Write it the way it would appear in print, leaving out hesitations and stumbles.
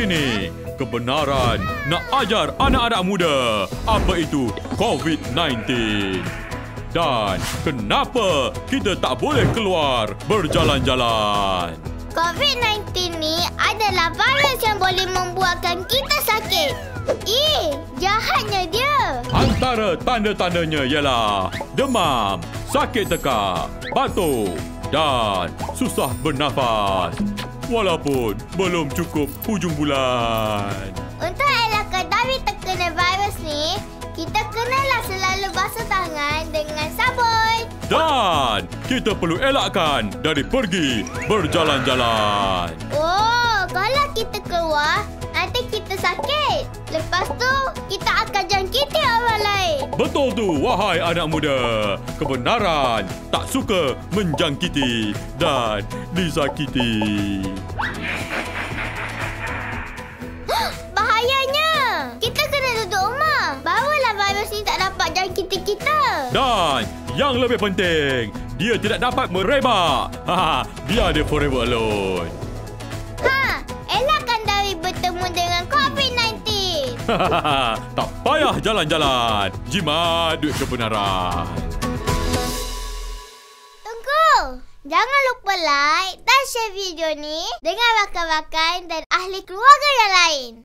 Ini kebenaran nak ajar anak-anak muda apa itu COVID-19. Dan kenapa kita tak boleh keluar berjalan-jalan. COVID-19 ni adalah virus yang boleh membuatkan kita sakit. Jahatnya dia. Antara tanda-tandanya ialah demam, sakit tekak, batuk dan susah bernafas. Walaupun belum cukup hujung bulan. Untuk elakkan dari terkena virus ni, kita kenalah selalu basuh tangan dengan sabun. Dan kita perlu elakkan dari pergi berjalan-jalan. Kalau kita keluar, nanti kita sakit. Lepas tu, kita akan jangkiti orang lain. Betul tu, wahai anak muda. Kebenaran tak suka menjangkiti dan disakiti. Bahayanya. Kita kena duduk rumah. Barulah virus ni tak dapat jangkiti kita. Dan yang lebih penting, dia tidak dapat merebak. Biar dia forever alone. Elakkan dari bertemu dengan COVID-19. Tak payah jalan-jalan. Jimat duit kebenaran. Tunggu. Jangan lupa like dan share video ni dengan rakan-rakan dan ahli keluarga yang lain.